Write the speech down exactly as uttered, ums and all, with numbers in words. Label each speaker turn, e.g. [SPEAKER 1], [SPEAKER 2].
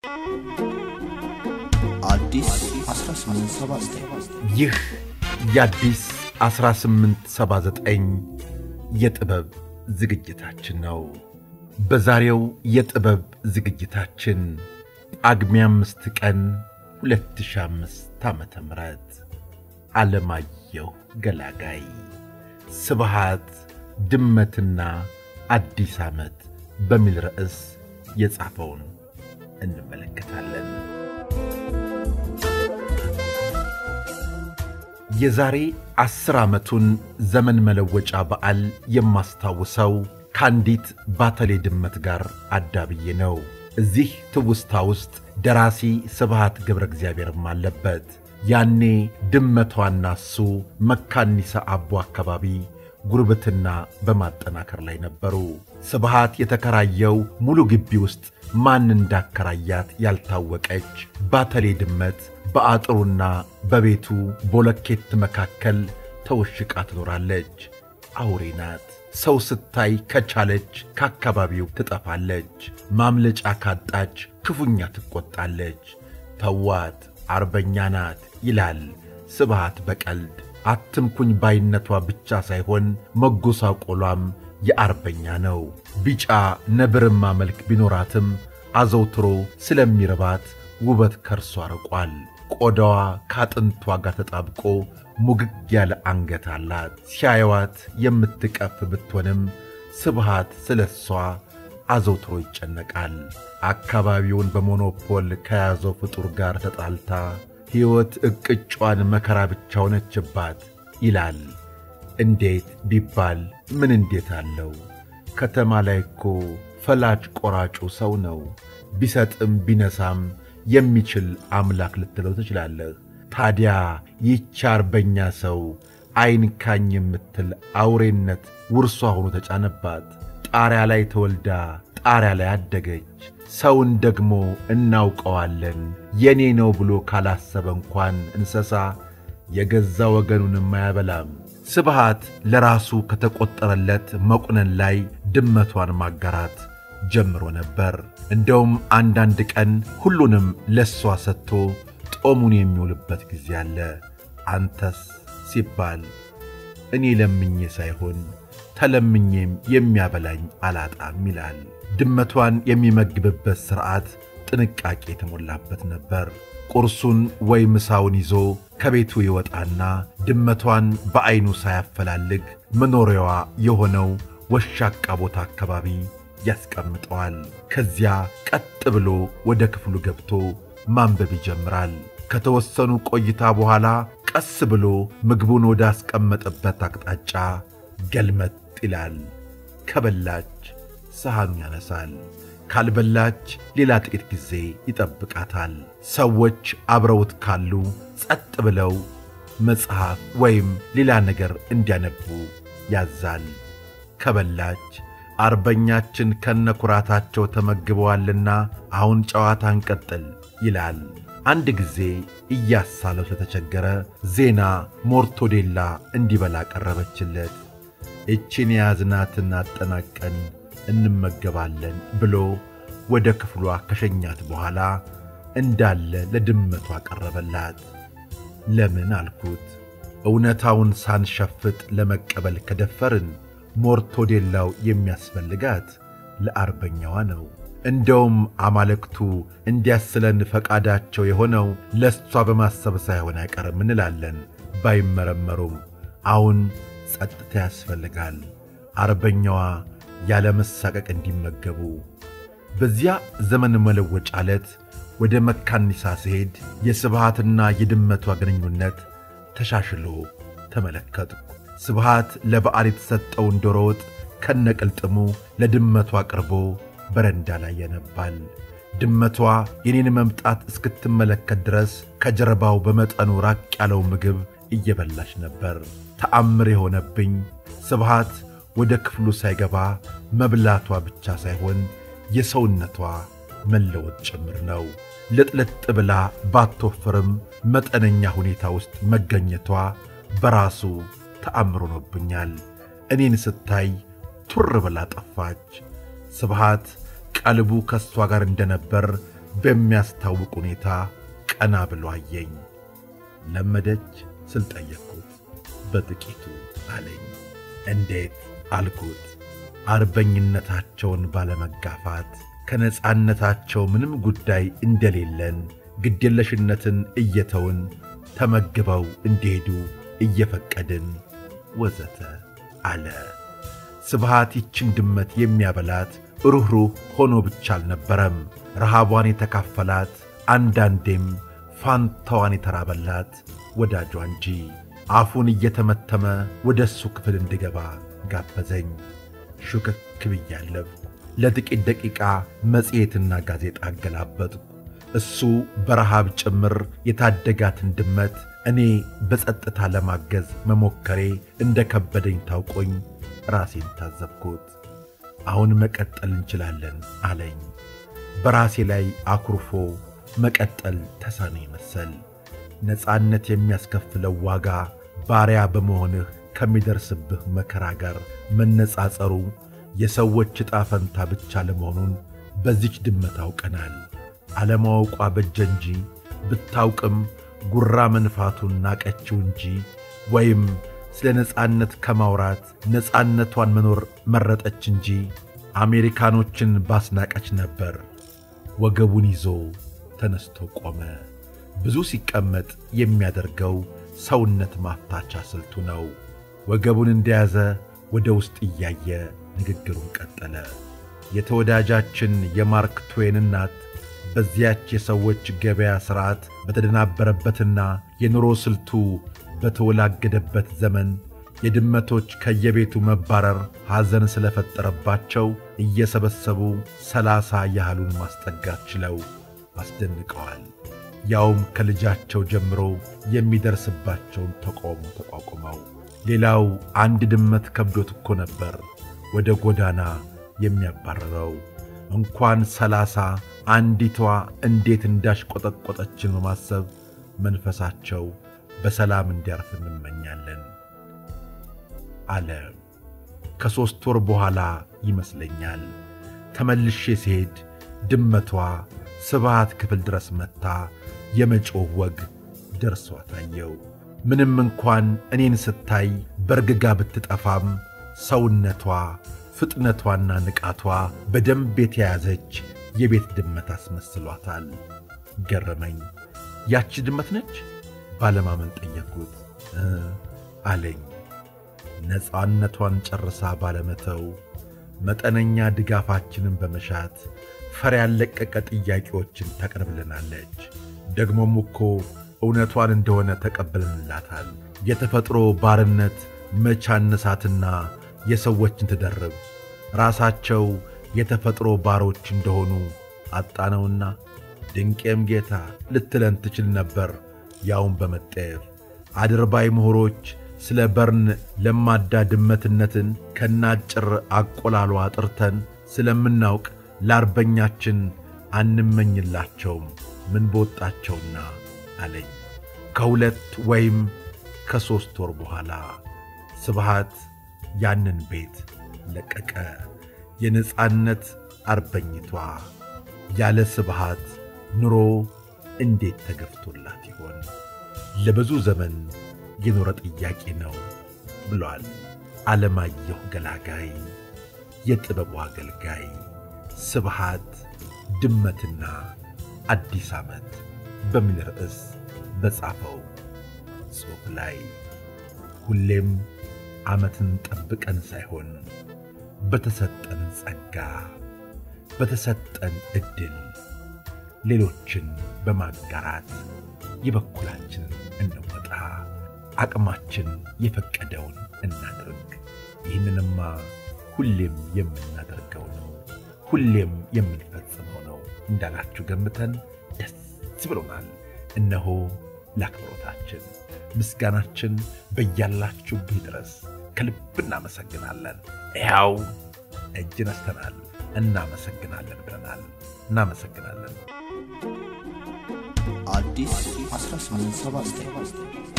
[SPEAKER 1] አዲስ አስራ ስምንት ሰባ ዘጠኝ
[SPEAKER 2] ይህ የአዲስ አስራ ስምንት ሰባ ዘጠኝ የጥበብ ዝግጅታችን ነው። በዛሬው የጥበብ ዝግጅታችን ጳጉሜ አምስት ቀን ሁለት ሺህ አምስት ዓመተ ምህረት ዓለማየሁ ገላጋይ ስብሃት ድመትና አዲስ ዓመት በሚል ርዕስ የጻፈውን እንመለከታለን። የዛሬ አስር ዓመቱን ዘመን መለወጫ በዓል የማስታውሰው ካንዲት ባተሌ ድመት ጋር አዳብዬ ነው። እዚህ ትውስታ ውስጥ ደራሲ ስብሃት ገብረ እግዚአብሔርም አለበት። ያኔ ድመቷና እሱ መካኒሳ አቦ አካባቢ ጉርብትና በማጠናከር ላይ ነበሩ። ስብሃት የተከራየው ሙሉ ግቢ ውስጥ ማን እንዳከራያት ያልታወቀች ባተሌ ድመት በአጥሩና በቤቱ ቦለኬት መካከል ተወሽቃ ትኖራለች። አውሬ ናት። ሰው ስታይ ከቻለች ከአካባቢው ትጠፋለች። ማምለጫ ካጣች ክፉኛ ትቆጣለች። ተዋት አርበኛ ናት ይላል ስብሃት በቀልድ። አትምኩኝ ባይነቷ ብቻ ሳይሆን መጎሳቆሏም የአርበኛ ነው። ቢጫ ነብርማ መልክ ቢኖራትም አዘውትሮ ስለሚርባት ውበት ከርሷ ርቋል። ቆዳዋ ካጥንቷ ጋር ተጣብቆ ሙግግ ያለ አንገት አላት። ሲያዩዋት የምትቀፍ ብትሆንም ስብሃት ስለሷ አዘውትሮ ይጨነቃል። አካባቢውን በሞኖፖል ከያዘው ፍጡር ጋር ተጣልታ ሕይወት እቅጯን መከራ ብቻ ሆነችባት ይላል። እንዴት ቢባል ምን እንዴት አለው? ከተማ ላይ እኮ ፈላጭ ቆራጩ ሰው ነው። ቢሰጥም ቢነሳም የሚችል አምላክ ልትለው ትችላለህ። ታዲያ ይህች አርበኛ ሰው አይንካኝ የምትል አውሬነት ውርሷ ሆኖ ተጫነባት። ጣሪያ ላይ ተወልዳ ጣሪያ ላይ አደገች። ሰውን ደግሞ እናውቀዋለን የኔ ነው ብሎ ካላሰበ እንኳን እንስሳ የገዛ ወገኑንም አያበላም። ስብሃት ለራሱ ከተቆጠረለት መቁነን ላይ ድመቷን ማጋራት ጀምሮ ነበር። እንደውም አንዳንድ ቀን ሁሉንም ለሷ ሰጥቶ ጦሙን የሚውልበት ጊዜ አለ። አንተስ ሲባል እኔ ለምኜ ሳይሆን ተለምኜም የሚያበላኝ አላጣም ይላል። ድመቷን የሚመግብበት ሥርዓት ጥንቃቄ የተሞላበት ነበር። ቁርሱን ወይ ምሳውን ይዞ ከቤቱ ይወጣና ድመቷን በዐይኑ ሳያፈላልግ መኖሪያዋ የሆነው ወሻቃ ቦታ አካባቢ ያስቀምጠዋል። ከዚያ ቀጥ ብሎ ወደ ክፍሉ ገብቶ ማንበብ ይጀምራል። ከተወሰኑ ቆይታ በኋላ ቀስ ብሎ ምግቡን ወደ አስቀመጠበት አቅጣጫ ገልመጥ ይላል። ከበላች ሰሃኑን ያነሳል። ካልበላች ሌላ ጥቂት ጊዜ ይጠብቃታል። ሰዎች አብረውት ካሉ ጸጥ ብለው መጽሐፍ ወይም ሌላ ነገር እንዲያነቡ ያዛል። ከበላች አርበኛችን ከነኩራታቸው ተመግበዋልና አሁን ጨዋታ እንቀጥል ይላል። አንድ ጊዜ እያሳለው ስለተቸገረ ዜና ሞርቶዴላ እንዲበላ ቀረበችለት። እቺን ያዝናትን አጠናቀን እንመገባለን ብሎ ወደ ክፍሏ ከሸኛት በኋላ እንዳለ ለድመቷ ቀረበላት። ለምን አልኩት። እውነታውን ሳንሸፍጥ ለመቀበል ከደፈርን ሞርቶዴላው የሚያስፈልጋት ለአርበኛዋ ነው። እንደውም አማልክቱ እንዲያስለን ፈቃዳቸው የሆነው ለሷ በማሰብ ሳይሆን አይቀርም እንላለን። ባይመረመሩም አሁን ጸጥታ ያስፈልጋል። አርበኛዋ ያለ መሳቀቅ እንዲመገቡ። በዚያ ዘመን መለወጫ ዕለት ወደ መካኒሳ ሲሄድ የስብሃትና የድመቷ ግንኙነት ተሻሽሎ ተመለከትኩ። ስብሃት ለበዓል የተሰጠውን ዶሮ ወጥ ከነቅልጥሙ ለድመቷ አቅርቦ በረንዳ ላይ ያነባል። ድመቷ የኔን መምጣት እስክትመለከት ድረስ ከጀርባው በመጠኑ ራቅ ያለው ምግብ እየበላች ነበር። ተአምር የሆነብኝ ስብሃት ወደ ክፍሉ ሳይገባ መብላቷ ብቻ ሳይሆን የሰውነቷ መለወጥ ጭምር ነው። ልጥልጥ ብላ ባትወፍርም መጠነኛ ሁኔታ ውስጥ መገኘቷ በራሱ ተአምር ሆኖብኛል። እኔን ስታይ ቱር ብላ ጠፋች። ስብሃት ቀልቡ ከሷ ጋር እንደነበር በሚያስታውቅ ሁኔታ ቀና ብሎ አየኝ። ለመደች ስል ጠየቅኩት። በጥቂቱ አለኝ። እንዴት አልኩት። አርበኝነታቸውን ባለመጋፋት ከነጻነታቸው ምንም ጉዳይ እንደሌለን ግድየለሽነትን እየተውን ተመግበው እንዲሄዱ እየፈቀድን ወዘተ አለ። ስብሃት ይችን ድመት የሚያበላት ሩህሩህ ሆኖ ብቻ አልነበረም። ረሃቧን የተካፈላት አንዳንዴም ፋንታዋን የተራበላት ወዳጇ እንጂ። አፉን እየተመተመ ወደሱ ክፍል እንድገባ ጋበዘኝ። ሹክክ ብያለሁ። ለጥቂት ደቂቃ መጽሔትና ጋዜጣ አገላበጥኩ። እሱ በረሃብ ጭምር የታደጋትን ድመት እኔ በጸጥታ ለማገዝ መሞከሬ እንደከበደኝ ታውቆኝ ራሴን ታዘብኩት። አሁን መቀጠል እንችላለን አለኝ። በራሴ ላይ አኩርፎ መቀጠል ተሳነኝ መሰል። ነጻነት የሚያስከፍለው ዋጋ ባሪያ በመሆንህ ከሚደርስብህ መከራ ጋር መነጻጸሩ የሰዎች ዕጣ ፈንታ ብቻ ለመሆኑን በዚች ድመት አውቀናል። አለማወቋ በጀ እንጂ ብታውቅም ጉራ መንፋቱን ናቀችው እንጂ ወይም ስለ ነጻነት ከማውራት ነጻነቷን መኖር መረጠች እንጂ አሜሪካኖችን ባስናቀች ነበር። ወገቡን ይዞ ተነስቶ ቆመ። ብዙ ሲቀመጥ የሚያደርገው ሰውነት ማፍታቻ ስልቱ ነው። ወገቡን እንደያዘ ወደ ውስጥ እያየ ንግግሩን ቀጠለ። የተወዳጃችን የማርክ ትዌን እናት በዚያች የሰዎች ገበያ ሥርዓት በተደናበረበትና የኑሮ ስልቱ በተወላገደበት ዘመን የድመቶች ከየቤቱ መባረር ሐዘን ስለፈጠረባቸው እየሰበሰቡ ሰላሳ ያህሉን ማስጠጋት ችለው አስደንቀዋል። ያውም ከልጃቸው ጀምሮ የሚደርስባቸውን ተቃውሞ ተቋቁመው። ሌላው አንድ ድመት ከብዶት እኮ ነበር ወደ ጎዳና የሚያባረረው። እንኳን ሰላሳ አንዲቷ እንዴት እንዳሽቆጠቆጠችን በማሰብ መንፈሳቸው በሰላም እንዲያርፍ እንመኛለን አለ። ከሦስት ወር በኋላ ይመስለኛል ተመልሼ ሲሄድ ድመቷ ስብሃት ክፍል ድረስ መታ የመጮህ ወግ ደርሷት አየው። ምንም እንኳን እኔን ስታይ በርግጋ ብትጠፋም ሰውነቷ ፍጥነቷና ንቃቷ በደንብ የተያዘች የቤት ድመት አስመስሏታል። ገረመኝ። ያቺ ድመት ነች ባለማመን ጠየቅኩት። አለኝ። ነጻነቷን ጨርሳ ባለመተው መጠነኛ ድጋፋችንን በመሻት ፈር ያለቀቀ ጥያቄዎችን ታቀርብልናለች። ደግሞም እኮ እውነቷን እንደሆነ ተቀበልንላታል። የተፈጥሮ ባርነት መቻነሳትና የሰዎችን ትደርብ ራሳቸው የተፈጥሮ ባሮች እንደሆኑ አጣነውና ድንቄም ጌታ ልትለን ትችል ነበር። ያውም በመጠየፍ አድርባይ ምሁሮች ስለ በርን ለማዳ ድመትነትን ከናጭር አቆላሏ አጥርተን ስለምናውቅ ለአርበኛችን አንመኝላቸውም ምን በወጣቸውና አለኝ። ከሁለት ወይም ከሦስት ወር በኋላ ስብሃት ያንን ቤት ለቀቀ። የነጻነት አርበኝቷ ያለ ስብሃት ኑሮ እንዴት ተገፍቶላት ይሆን? ለብዙ ዘመን የኖረ ጥያቄ ነው ብሏል ዓለማየሁ ገላጋይ። የጥበቡ አገልጋይ ስብሃት ድመትና አዲስ ዓመት በሚል ርዕስ በጻፈው ጽሑፍ ላይ ሁሌም ዓመትን ጠብቀን ሳይሆን በተሰጠን ጸጋ በተሰጠን ዕድል ሌሎችን በማጋራት የበኩላችንን እንወጣ፣ አቅማችን የፈቀደውን እናድርግ። ይህንንማ ሁሌም የምናደርገው ነው፣ ሁሌም የምንፈጽመው ነው እንዳላችሁ ገምተን ደስ ብሎናል። እነሆ ለአክብሮታችን ምስጋናችን በያላችሁበት ድረስ ከልብ እናመሰግናለን። ያው እጅ ነስተናል፣ እናመሰግናለን ብለናል። እናመሰግናለን።
[SPEAKER 1] አዲስ አስራ ስምንት ሰባ ዘጠኝ